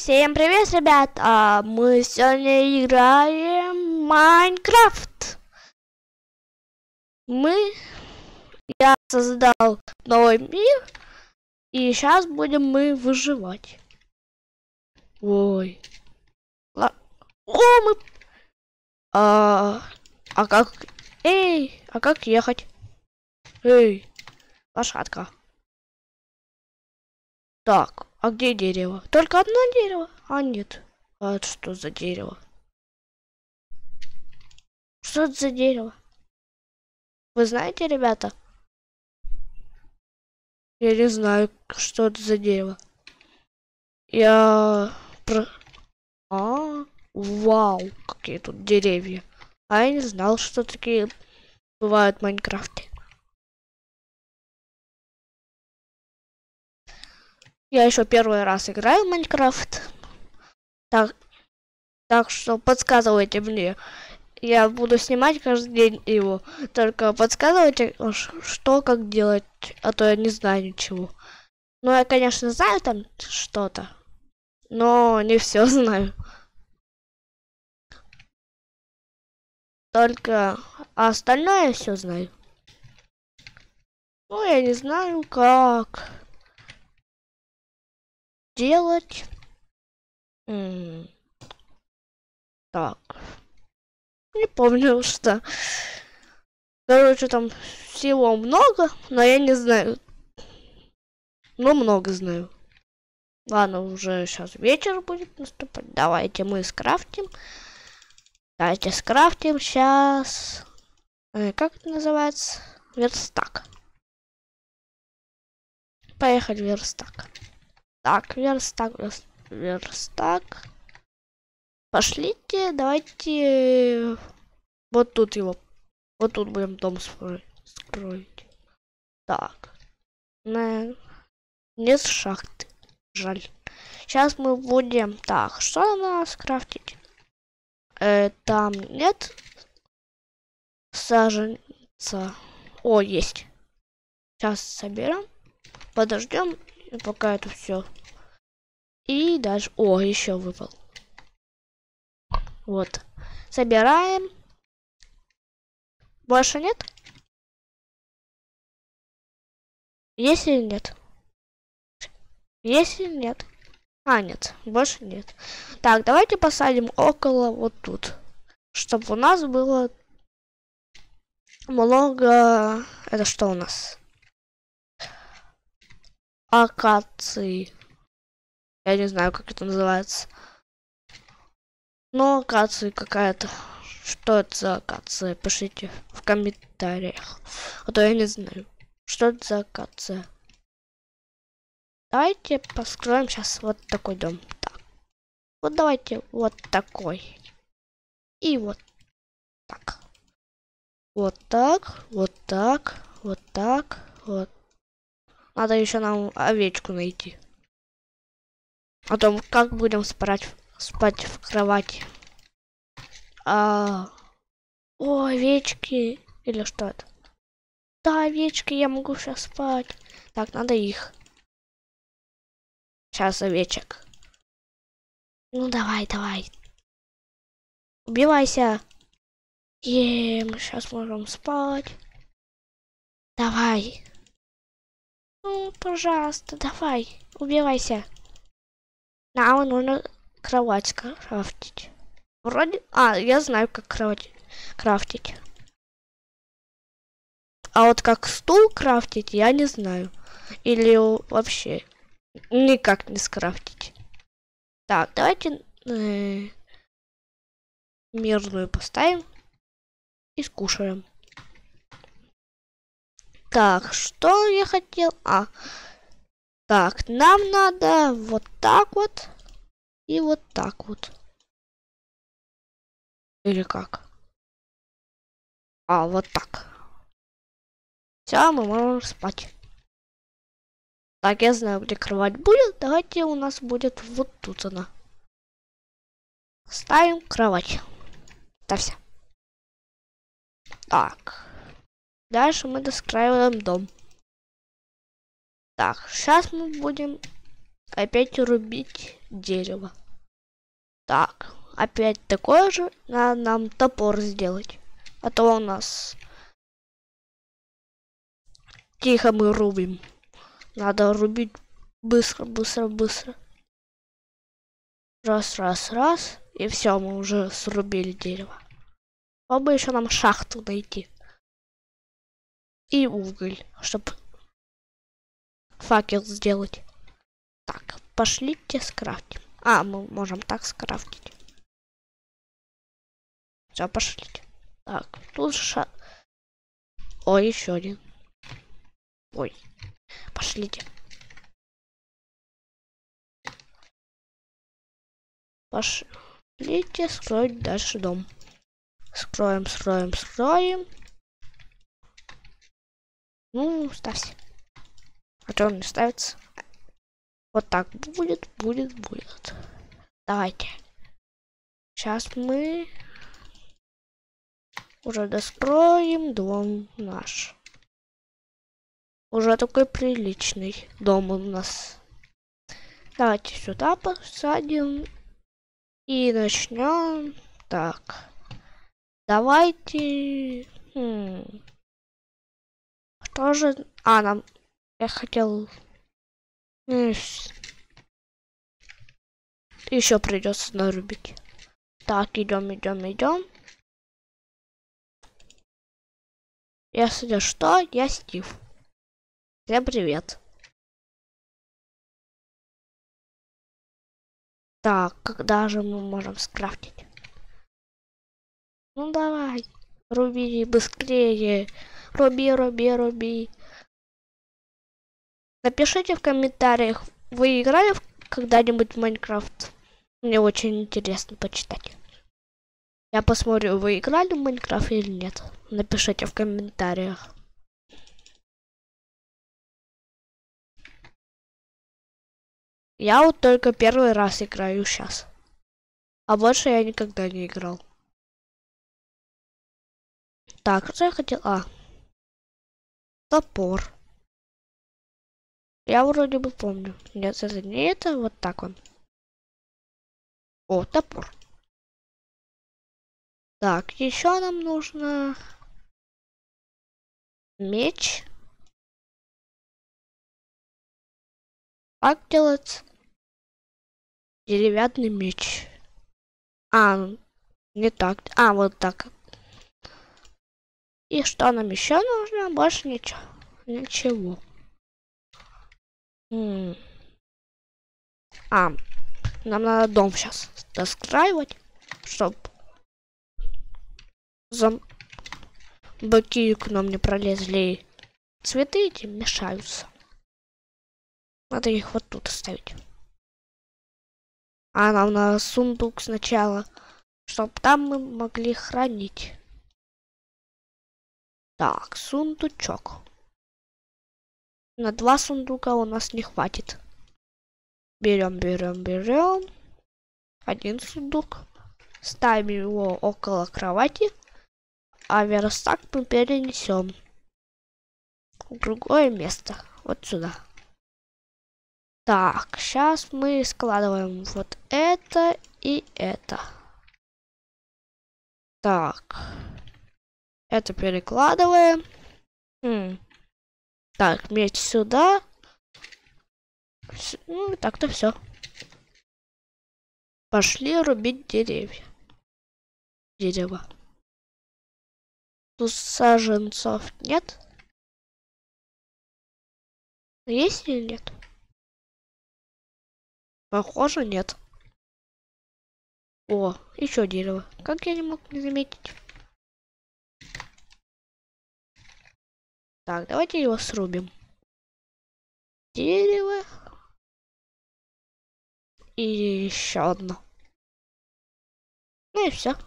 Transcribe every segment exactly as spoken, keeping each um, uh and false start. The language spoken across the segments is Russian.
Всем привет, ребят! А мы сегодня играем в Майнкрафт. Мы... Я создал новый мир, и сейчас будем мы выживать. Ой. Ла... О, мы... А... а как... Эй, а как ехать? Эй, лошадка. Так, а где дерево? Только одно дерево? А нет. А это что за дерево? Что это за дерево? Вы знаете, ребята? Я не знаю, что это за дерево. Я... Про... А, вау, какие тут деревья. А я не знал, что такие бывают в Майнкрафте. Я еще первый раз играю в Майнкрафт. Так, так что подсказывайте мне. Я буду снимать каждый день его. Только подсказывайте, что как делать, а то я не знаю ничего. Ну, я, конечно, знаю там что-то, но не все знаю. Только а остальное я все знаю. Ну, я не знаю, как делать. М-м- так. Не помню, что. Короче, там всего много, но я не знаю. Но много знаю. Ладно, уже сейчас вечер будет наступать. Давайте мы скрафтим. Давайте скрафтим сейчас. Э, как это называется? Верстак. Поехали, верстак. Так, верстак, верстак. Пошлите, давайте вот тут его. Вот тут будем дом строить. Так. На... Нет шахты. Жаль. Сейчас мы будем... Так, что нам надо скрафтить? Э, там нет саженца. О, есть. Сейчас соберем. Подождем, пока это все. И дальше... О, еще выпал. Вот. Собираем. Больше нет? Есть или нет? Есть или нет? А, нет. Больше нет. Так, давайте посадим около вот тут. Чтобы у нас было много... Это что у нас? Акации. Я не знаю, как это называется. Но акация какая-то. Что это за акация? Пишите в комментариях. А то я не знаю. Что это за акация? Давайте построим сейчас вот такой дом. Так. Вот давайте вот такой. И вот так. Вот так, вот так, вот так, вот. Надо еще нам овечку найти. А то как будем спать, спать в кровати? А, о, овечки. Или что это? Да, овечки, я могу сейчас спать. Так, надо их. Сейчас овечек. Ну давай, давай. Убивайся. Е, мы сейчас можем спать. Давай. Ну, пожалуйста, давай. Убивайся. Нам нужно кровать крафтить. Вроде... А, я знаю, как кровать крафтить. А вот как стул крафтить, я не знаю. Или вообще никак не скрафтить. Так, давайте э, мирную поставим и скушаем. Так, что я хотел? А, так, нам надо вот так вот и вот так вот. Или как? А, вот так. Все, мы можем спать. Так, я знаю, где кровать будет. Давайте у нас будет вот тут она. Ставим кровать. Ставься. Так. Дальше мы достраиваем дом. Так, сейчас мы будем опять рубить дерево. Так, опять такое же. Надо нам топор сделать. А то у нас... Тихо мы рубим. Надо рубить быстро, быстро, быстро. Раз, раз, раз. И все, мы уже срубили дерево. Попробуй еще нам шахту найти. И уголь, чтобы факел сделать. Так, пошлите скрафтим. А, мы можем так скрафтить. Все, пошлите. Так, тут ша... Ой, еще один. Ой, пошлите. Пошлите строить дальше дом. Строим, строим, строим. Ну, ставься. А что он не ставится? Вот так будет, будет, будет. Давайте. Сейчас мы уже достроим дом наш. Уже такой приличный дом у нас. Давайте сюда посадим. И начнем. Так. Давайте... Хм. Что же... А, нам... Я хотел... Еще придется нарубить. Так, идем, идем, идем. Если что, я Стив. Всем привет. Так, когда же мы можем скрафтить? Ну давай, руби быстрее. Руби, руби, руби. Напишите в комментариях, вы играли когда-нибудь в Майнкрафт? Мне очень интересно почитать. Я посмотрю, вы играли в Майнкрафт или нет. Напишите в комментариях. Я вот только первый раз играю сейчас. А больше я никогда не играл. Так, что я хотел? А. Топор. Я вроде бы помню. Нет, это не это. Вот так он. О, топор. Так, еще нам нужно меч. Как делать деревянный меч? А, не так. А, вот так. И что нам еще нужно? Больше ничего. Ничего. М -м. А, нам надо дом сейчас достраивать, чтобы зомбаки к нам не пролезли. Цветы эти мешаются. Надо их вот тут оставить. А нам надо сундук сначала, чтобы там мы могли хранить. Так, сундучок. На два сундука у нас не хватит. Берем, берем, берем. Один сундук. Ставим его около кровати. А верстак мы перенесем в другое место. Вот сюда. Так, сейчас мы складываем вот это и это. Так. Это перекладываем. Хм. Так, меч сюда. Ну, так-то все. Пошли рубить деревья. Дерево. Тут саженцов нет? Есть или нет? Похоже, нет. О, еще дерево. Как я не мог не заметить? Так, давайте его срубим. Дерево. И еще одно. Ну и все.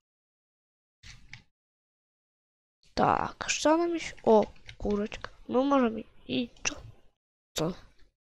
Так, что нам еще? О, курочка. Мы можем и что?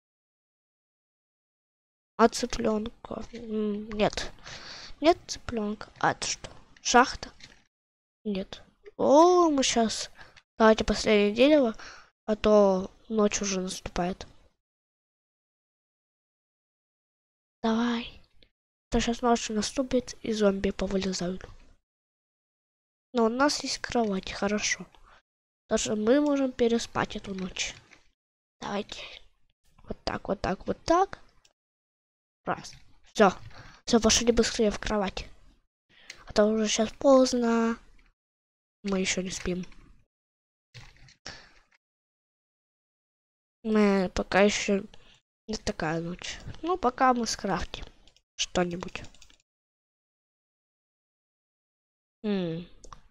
А цыпленка? Нет. Нет цыпленка. А это что? Шахта? Нет. О, мы сейчас... Давайте последнее дерево, а то ночь уже наступает. Давай. То сейчас ночь наступит и зомби повылезают. Но у нас есть кровать, хорошо. Даже мы можем переспать эту ночь. Давайте. Вот так, вот так, вот так. Раз. Все. Все, пошли быстрее в кровать. А то уже сейчас поздно. Мы еще не спим. Мы пока еще не такая ночь. Ну, пока мы скрафтим что-нибудь. М.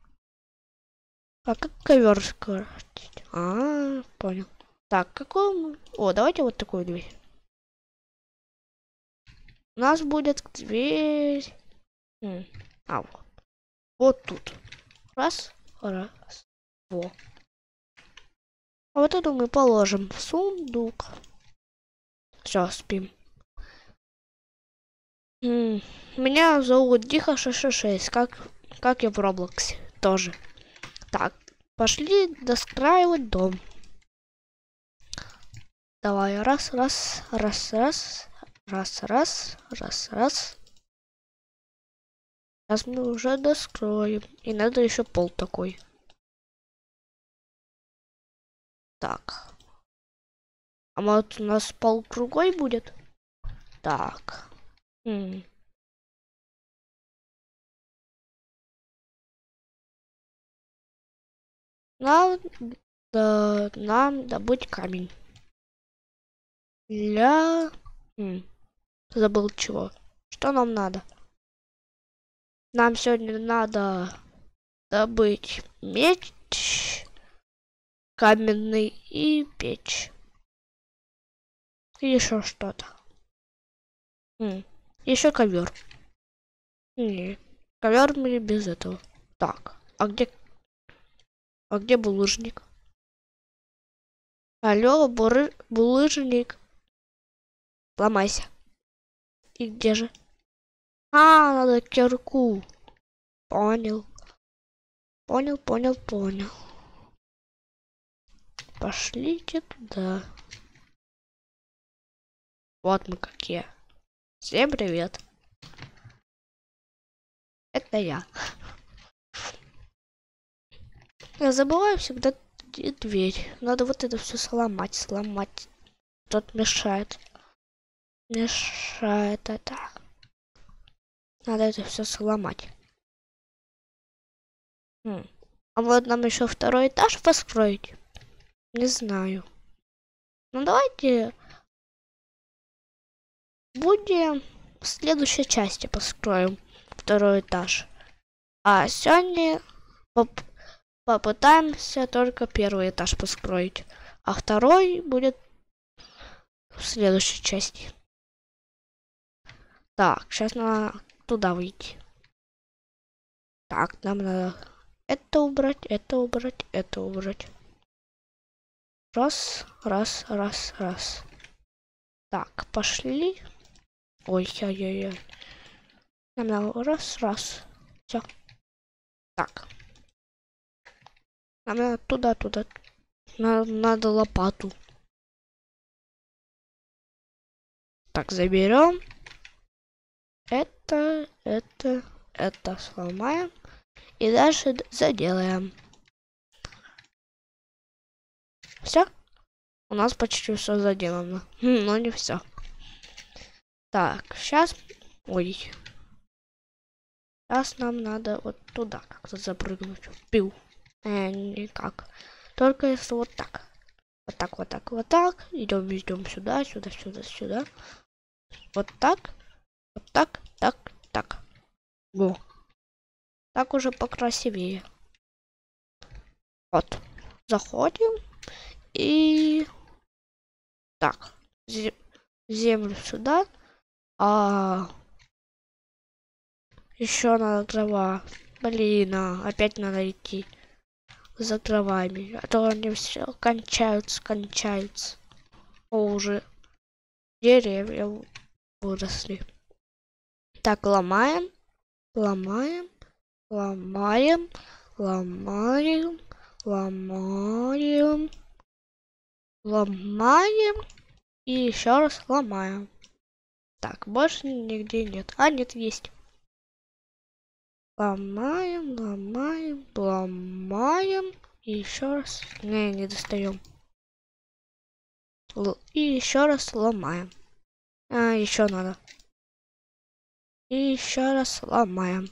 А как ковер скрафтить? А, понял. Так, какой мы... О, давайте вот такую дверь. У нас будет дверь... М. А, вот. Вот тут. Раз, раз, во. А вот эту мы положим в сундук. Все, спим. М. Меня зовут Диха шесть шесть, как, как и в Роблоксе тоже. Так, пошли достраивать дом. Давай, раз, раз, раз, раз, раз, раз, раз, раз. Сейчас мы уже достроим. И надо еще пол такой. Так. А может у нас пол другой будет? Так. М. Нам, да, нам добыть камень. Для... М. Забыл чего. Что нам надо? Нам сегодня надо добыть меч, каменный и печь. И еще что-то. Еще ковер. Не, ковер мы без этого. Так, а где... А где булыжник? Алло, буры... булыжник. Ломайся. И где же? А, надо кирку. Понял. Понял, понял, понял. Пошлите туда. Вот мы какие. Всем привет. Это я. Я забываю всегда дверь. Надо вот это все сломать, сломать. Тут мешает. Мешает это. Надо это все сломать. Хм. А вот нам еще второй этаж построить? Не знаю. Ну давайте будем в следующей части построим второй этаж. А сегодня поп попытаемся только первый этаж построить. А второй будет в следующей части. Так, сейчас надо туда выйти. Так, нам надо это убрать, это убрать, это убрать. Раз, раз, раз, раз. Так, пошли. Ой, ой-ой-ой. Нам надо раз, раз. Все. Так. Нам надо туда, туда. Нам надо лопату. Так, заберем. Это, это, это сломаем. И дальше заделаем. Все? У нас почти все заделано. Хм, но не все. Так, сейчас... Ой. Сейчас нам надо вот туда как-то запрыгнуть. Пил. Э, никак. Только если вот так. Вот так, вот так, вот так. Идем, идем сюда, сюда, сюда, сюда. Вот так. Вот так, так, так. Во. Так уже покрасивее. Вот. Заходим. И... Так. Землю сюда. А... Еще надо трава. Блин, а опять надо идти за травами. А то они все кончаются, кончаются. О, уже деревья выросли. Так, ломаем. Ломаем. Ломаем. Ломаем. Ломаем. Ломаем. И еще раз ломаем. Так, больше нигде нет. А, нет, есть. Ломаем, ломаем, ломаем. И еще раз. Не, не достаем. Л и еще раз ломаем. А, еще надо. И еще раз ломаем.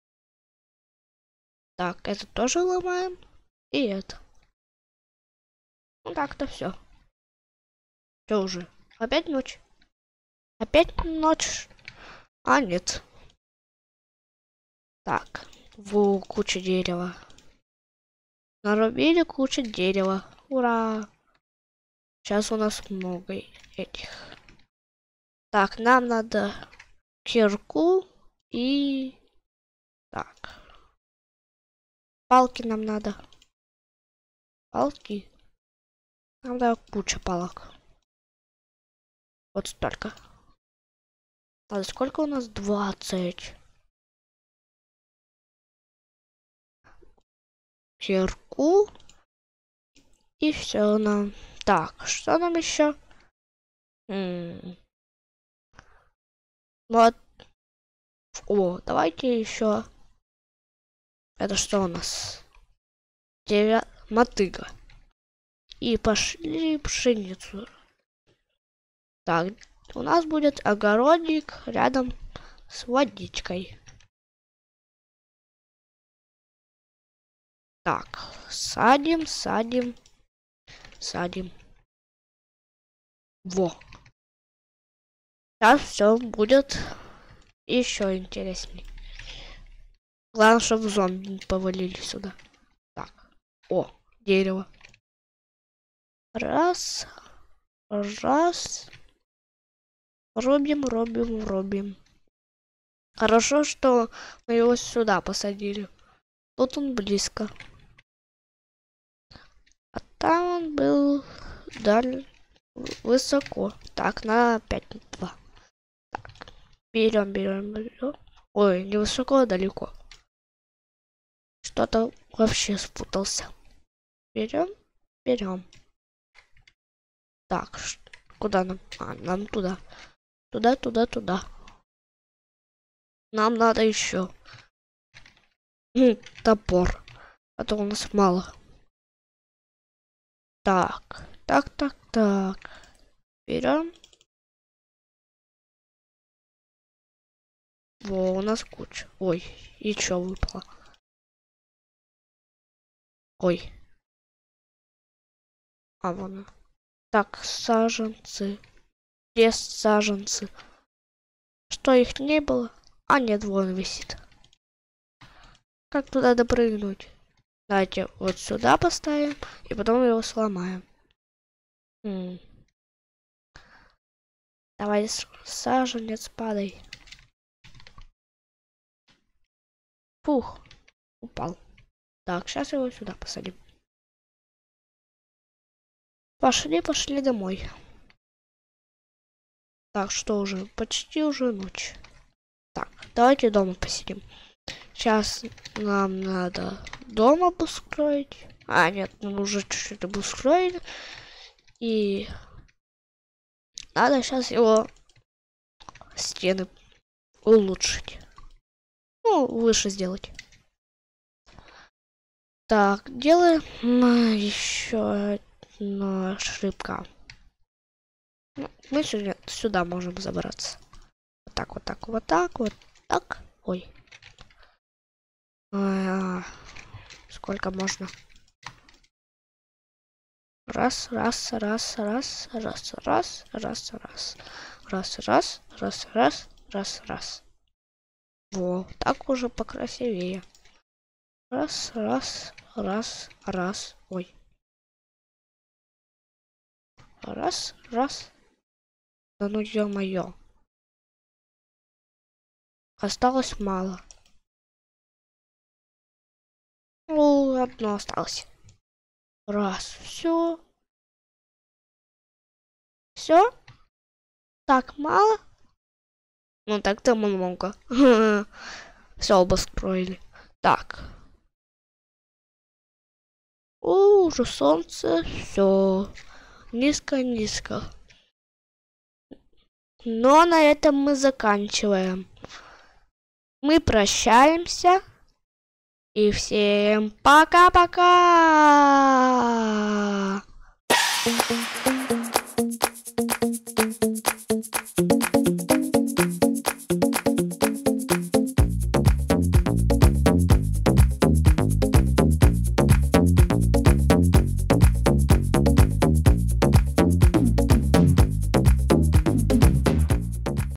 Так, это тоже ломаем. И это. Ну так-то все. Все уже. Опять ночь. Опять ночь. А, нет. Так. Во, куча дерева. Нарубили кучу дерева. Ура! Сейчас у нас много этих. Так, нам надо кирку и... Так. Палки нам надо. Палки. Нам надо куча палок. Вот столько. А сколько у нас? двадцать. Кирку. И все нам. Так, что нам еще? М-м. Вот. О, давайте еще. Это что у нас? Девя... Мотыга. И пошли пшеницу. Так, у нас будет огородик рядом с водичкой. Так, садим, садим, садим. Во. Сейчас все будет еще интересней. Главное, чтобы зомби не повалили сюда. Так, о, дерево. Раз, раз. Рубим, рубим, рубим. Хорошо, что мы его сюда посадили. Тут он близко. А там он был далее высоко. Так, на пять два. Так, берем, берем, берем. Ой, не высоко, а далеко. Что-то вообще спутался. Берем, берем. Так, куда нам? А, нам туда. Туда, туда, туда. Нам надо еще топор. А то у нас мало. Так, так, так, так. Берем. Во, у нас куча. Ой, и чё выпало? Ой. А вон. Так, саженцы. Где саженцы? Что, их не было? А, нет, вон висит. Как туда допрыгнуть? Давайте вот сюда поставим, и потом его сломаем. М. Давай, саженец, падай. Фух, упал. Так, сейчас его сюда посадим. Пошли, пошли домой. Так, что уже? Почти уже ночь. Так, давайте дома посидим. Сейчас нам надо дом обустроить. А, нет, мы уже чуть-чуть обустроили. И надо сейчас его стены улучшить. Ну, выше сделать. Так, делаем еще одна ошибка. Мы сегодня сюда можем забраться. Вот так, вот так, вот так, вот так. Ой. А, сколько можно? Раз, раз, раз, раз, раз, раз, раз, раз, раз, раз, раз, раз, раз, раз. Во, так уже покрасивее. Раз, раз, раз, раз. Ой. Раз, раз. Да ну ё-моё. Осталось мало. Ну, одно осталось. Раз, все. Все? Так мало? Ну так-то много. Все обостроили. Так. О, уже солнце. Все. Низко-низко. Но на этом мы заканчиваем. Мы прощаемся. И всем пока-пока!